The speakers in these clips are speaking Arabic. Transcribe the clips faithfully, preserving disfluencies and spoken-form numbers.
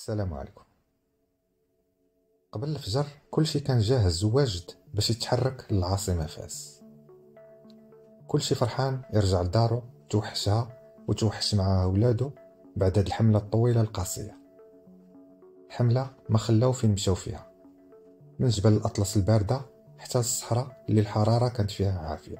السلام عليكم. قبل الفجر كلشي كان جاهز وواجد باش يتحرك للعاصمة فاس. كلشي فرحان يرجع لدارو، توحشها وتوحش معها ولادو بعد هاد الحملة الطويلة القاسية. حملة ما خلاو فين مشاو فيها، من جبل الأطلس الباردة حتى الصحراء اللي الحرارة كانت فيها عافية.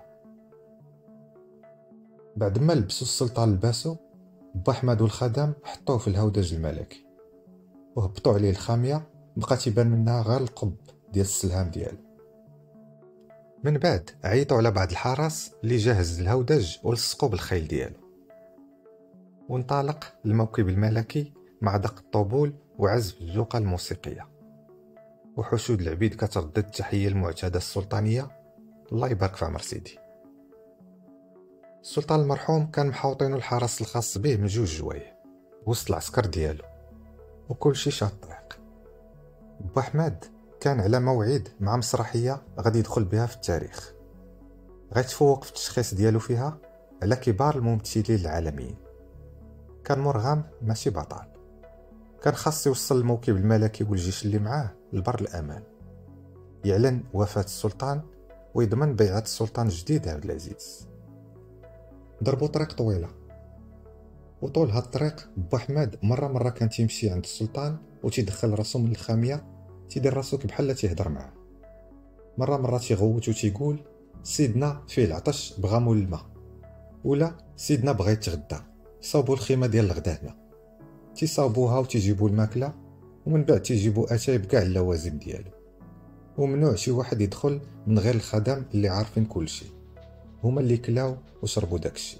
بعد ما لبسوا السلطان لباسو، با أحمد والخدم حطوه في الهودج الملكي وهبطوا عليه الخامية، بقى تيبان منها غير القب ديال السلهام ديالو. من بعد عيطوا على بعض الحراس اللي جهز الهودج ولصقوا بالخيل ديالو، وانطلق الموكب الملكي مع دق الطبول وعزف الجوقة الموسيقية وحشود العبيد كتردد التحية المعتادة السلطانية. الله يبارك في عمر سيدي. السلطان المرحوم كان محاوطينو الحرس الخاص به من جوج جوايه وسط العسكر ديالو، وكل شي شاد الطريق. با أحمد كان على موعد مع مسرحية غادي يدخل بها في التاريخ، غيتفوق في التشخيص ديالو فيها على كبار الممثلين العالميين. كان مرغم ماشي بطل، كان خاص يوصل الموكب الملكي والجيش اللي معاه لبر الأمان، يعلن وفاة السلطان ويضمن بيعة السلطان الجديد عبد العزيز. ضربوا طريق طويلة، وطول هاد الطريق با أحمد مرة مرة كان تيمشي عند السلطان وتيدخل راسو من الخامية، تيدير راسو كبحال تيهضر معاه. مرة مرة تيغوت وتيقول سيدنا فيه العطش بغا مول الماء، ولا سيدنا بغا يتغدى صاوبوا الخيمة ديال الغدا هنا. تيصاوبوها وتيجيبوا الماكلة، ومن بعد تيجيبوا اتاي بكاع اللوازم ديالو، وممنوع شي واحد يدخل من غير الخدم اللي عارفين كلشي، هما اللي كلاو وشربوا داكشي.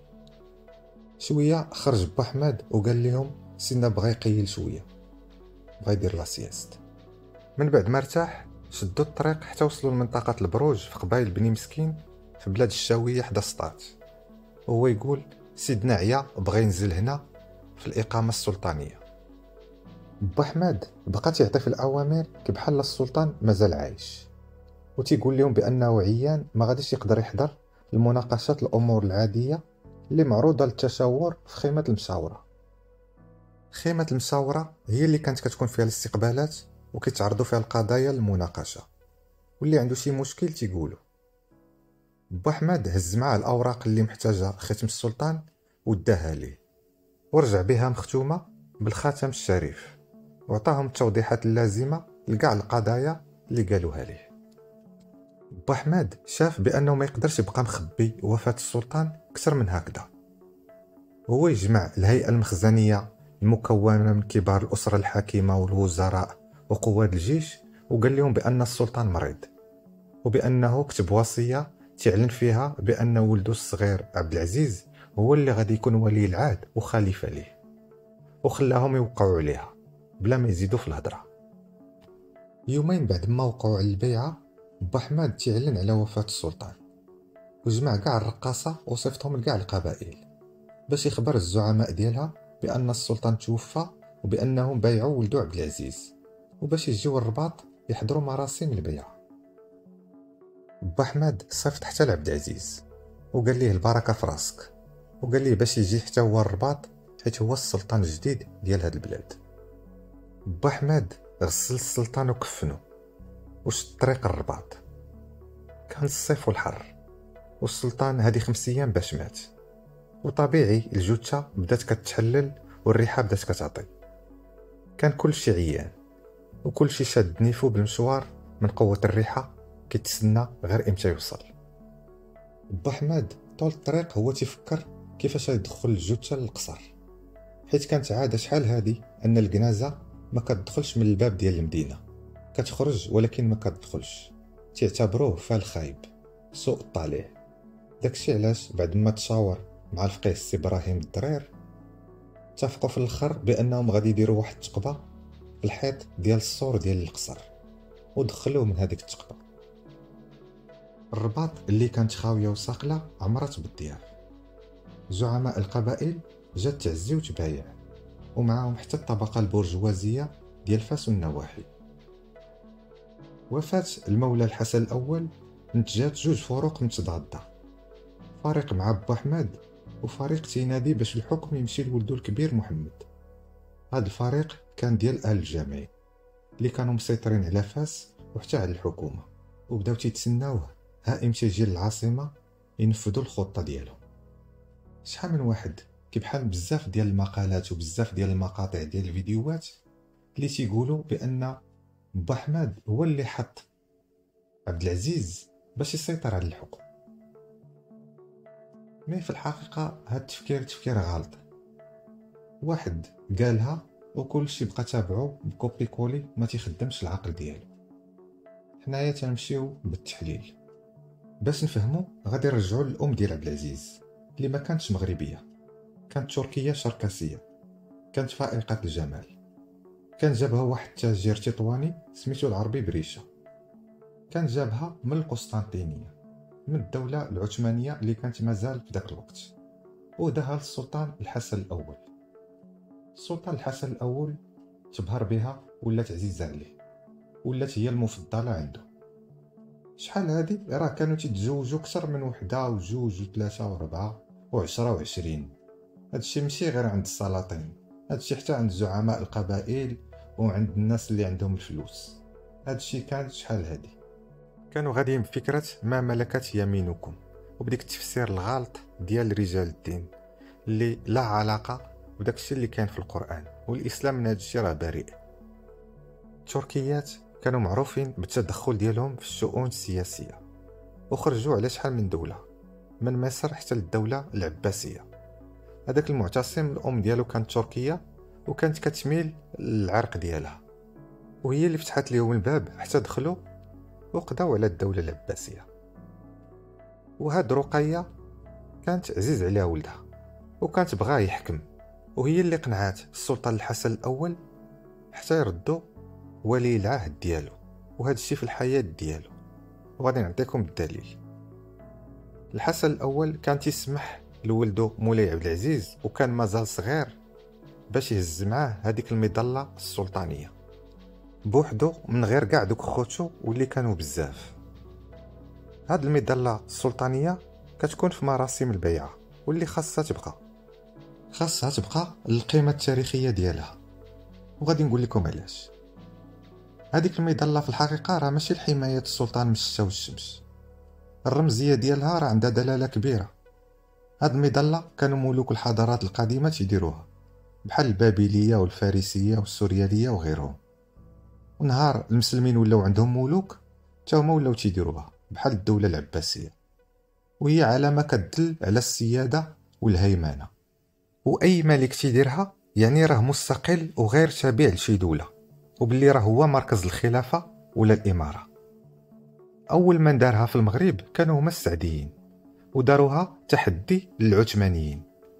شويه خرج با أحمد وقال لهم سيدنا بغا يقيل شويه، بغا يدير لا سياست. من بعد ما ارتاح شدوا الطريق حتى وصلوا لمنطقه البروج في قبائل بني مسكين في بلاد الشاويه حدا سطات. وهو يقول سيدنا عيا بغا ينزل هنا في الاقامه السلطانيه. با أحمد بقى تيعطي في الاوامر كبحال السلطان مازال عايش، وتيقول لهم بانه عيان ما غاديش يقدر يحضر المناقشات الامور العاديه اللي معروضه للتشاور في خيمه المشاوره. خيمه المشاوره هي اللي كانت كتكون فيها الاستقبالات وكيتعرضوا فيها القضايا للمناقشه، واللي عنده شي مشكل تيقولوا. با أحمد هز معاه الاوراق اللي محتاجه ختم السلطان وداها ليه، ورجع بها مختومه بالخاتم الشريف، وعطاهم التوضيحات اللازمه لكاع القضايا اللي قالوها ليه. با أحمد شاف بانه ما يقدرش يبقى مخبي وفاه السلطان اكثر من هكذا. هو يجمع الهيئه المخزنيه المكونه من كبار الاسره الحاكمه والوزراء وقواد الجيش، وقال لهم بان السلطان مريض، وبانه كتب وصيه تعلن فيها بان ولده الصغير عبد العزيز هو اللي غادي يكون ولي العهد وخليفه ليه، وخلاهم يوقعوا عليها بلا ما يزيدوا في الهضره. يومين بعد ما وقعوا على البيعه، با أحمد تعلن على وفاه السلطان، وجمع كاع الرقاصه وصيفطهم لكاع القبائل باش يخبر الزعماء ديالها بان السلطان توفى وبانهم بايعوا ولدو عبد العزيز، وباش يجيو الرباط يحضروا مراسم البيعه. با أحمد صيفط حتى لعبد العزيز وقال ليه البركه في راسك، وقال ليه باش يجي حتى هو الرباط حيت هو السلطان الجديد ديال هاد البلاد. با أحمد غسل السلطان وكفنو وشد طريق الرباط. كان الصيف والحر، والسلطان هادي خمس ايام باش مات، وطبيعي الجثه بدات كتحلل والريحه بدات كتعطي. كان كل شي عيان وكل شي شاد نيفو بالمشوار من قوه الريحه، كيتسنى غير امتى يوصل. با أحمد طول الطريق هو تيفكر كيفاش يدخل الجثه للقصر، حيت كانت عاده شحال هادي ان الجنازه ما كتدخلش من الباب ديال المدينه، كتخرج ولكن ما كتدخلش، تعتبروه فال خايب سوء الطالع. داكشي علاش بعد ما تشاور مع الفقيه السي ابراهيم الدرير اتفقوا في الاخر بانهم غادي يديروا واحد الثقبه في الحيط ديال السور ديال القصر، ودخلوه من هذيك الثقبه. الرباط اللي كانت خاويه وساقله عمرت بالضياف. زعماء القبائل جات تعزي وتبايع، ومعاهم حتى الطبقه البرجوازيه ديال فاس والنواحي. وفاة المولى الحسن الاول نتجات جوج فروق متضاده، فريق مع با أحمد وفريق تينادي باش الحكم يمشي لولدو الكبير محمد. هذا الفريق كان ديال اهل الجامعي اللي كانوا مسيطرين على فاس وحتى على الحكومه، وبداو تيتسناوه ها امتى يجي للعاصمه ينفذوا الخطه ديالهم. شحال من واحد كيبحال بزاف ديال المقالات وبزاف ديال المقاطع ديال الفيديوهات اللي تيقولوا بان با احمد هو اللي حط عبد العزيز باش يسيطر على الحكم. مي في الحقيقه هاد التفكير تفكير غلط. واحد قالها وكل شي بقى تابعو بكوبي كولي، ما تيخدمش العقل ديالو. حنايا تنمشيو بالتحليل باش نفهمو. غادي نرجعو للام ديال عبد العزيز اللي ما كانتش مغربيه، كانت تركيه شركسيه، كانت فائقه الجمال. كان جابها واحد التاجر تطواني سميتو العربي بريشه. كان جابها من القسطنطينيه، من الدوله العثمانيه اللي كانت مازال في ذاك الوقت، وداها للسلطان الحسن الاول. السلطان الحسن الاول تبهر بها، ولات عزيزه عليه، ولات هي المفضله عنده. شحال هادي راه كانوا تيتزوجوا اكثر من وحده وجوج وثلاثه وربعه وعشرة وعشرين. هادشي ماشي غير عند السلاطين، هادشي حتى عند زعماء القبائل وعند الناس اللي عندهم الفلوس. هادشي كان شحال هادي كانوا غاديين بفكره ما ملكت يمينكم، وبديك التفسير الغلط ديال رجال الدين اللي لا علاقه بداك الشيء اللي كان في القران، والاسلام من هادشي راه بريء. التركيات كانوا معروفين بالتدخل ديالهم في الشؤون السياسيه، وخرجوا على شحال من دوله، من مصر حتى للدوله العباسيه. هذاك المعتصم الام ديالو كانت تركيه، وكانت كتميل للعرق ديالها، وهي اللي فتحت لهم الباب حتى دخلوا وقضاو على الدوله العباسيه. وهاد رقيه كانت عزيز عليها ولدها وكانت بغاه يحكم، وهي اللي قنعات السلطان الحسن الاول حتى يردوا ولي العهد ديالو. وهذا الشيء في الحياه ديالو، وغادي نعطيكم الدليل. الحسن الاول كان تيسمح لولده مولاي عبد العزيز، وكان مازال صغير، باش يهز معاه هذيك المظله السلطانيه بوحدو من غير كاع دوك خوتو واللي كانوا بزاف. هاد المظله السلطانيه كتكون في مراسم البيعه، واللي خاصها تبقى خاصها تبقى القيمه التاريخيه ديالها. وغادي نقول لكم علاش. هذيك المظله في الحقيقه راه ماشي لحمايه السلطان من الشتا والشمس، الرمزيه ديالها راه عندها دلاله كبيره. هاد المظله كانوا ملوك الحضارات القديمه تيديروها، بحال البابليه والفارسيه والسورياليه وغيرهم. ونهار المسلمين ولاو عندهم ملوك، حتى هما ولاو تيديروها بحال الدوله العباسيه، وهي علامه كتدل على السياده والهيمنه. واي ملك تيديرها يعني راه مستقل وغير تابع لشي دوله، وباللي راه هو مركز الخلافه ولا الاماره. اول من دارها في المغرب كانوا هما السعديين، وداروها تحدي للعثمانيين.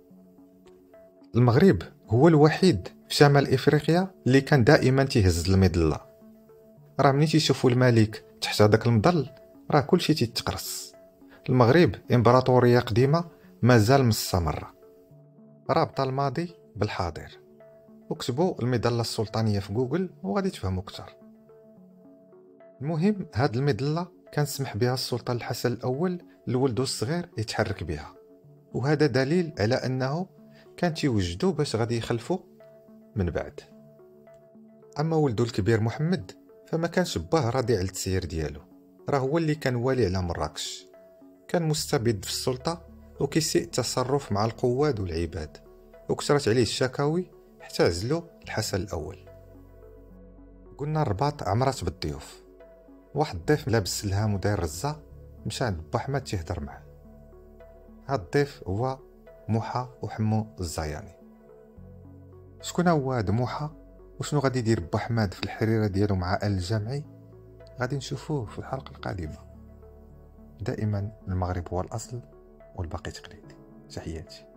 المغرب هو الوحيد في شمال افريقيا اللي كان دائما تيهز المظله. راه ملي تيشوفوا الملك تحت هذاك المظل راه كلشي تيتقرص. المغرب امبراطوريه قديمه مازال مستمره، رابطه الماضي بالحاضر. وكتبوا المظله السلطانيه في جوجل وغادي تفهموا اكثر. المهم هاد المظله كان سمح بها السلطان الحسن الاول لولده الصغير يتحرك بها، وهذا دليل على انه كان تيوجدوا باش غادي يخلفوا من بعد. اما ولده الكبير محمد فما كانش باه راضي على التسيير ديالو، راه هو اللي كان والي على مراكش، كان مستبد في السلطه وكيسيء التصرف مع القواد والعباد، وكثرت عليه الشكاوي حتى عزلوا الحسن الاول. قلنا الرباط عمرات بالضيوف. واحد الضيف لابس سلهام وداير رزه مشى عند با احمد تيهضر معاه. هاد الضيف هو موحى وحمو الزياني. شكون هو هاد موحى وشنو غادي يدير با احمد في الحريره ديالو مع آل الجامعي؟ غادي نشوفوه في الحلقه القادمه. دائما المغرب هو الاصل والباقي تقليد. تحياتي.